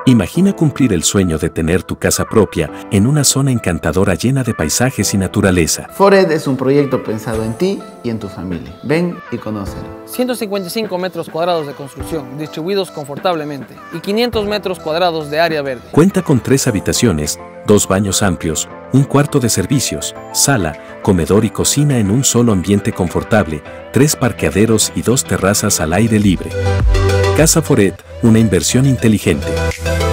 Imagina cumplir el sueño de tener tu casa propia en una zona encantadora llena de paisajes y naturaleza. Foret es un proyecto pensado en ti y en tu familia. Ven y conócelo. 155 metros cuadrados de construcción distribuidos confortablemente y 500 metros cuadrados de área verde. Cuenta con 3 habitaciones, 2 baños amplios, un cuarto de servicios, sala, comedor y cocina en un solo ambiente confortable, 3 parqueaderos y 2 terrazas al aire libre. Casa Foret, una inversión inteligente.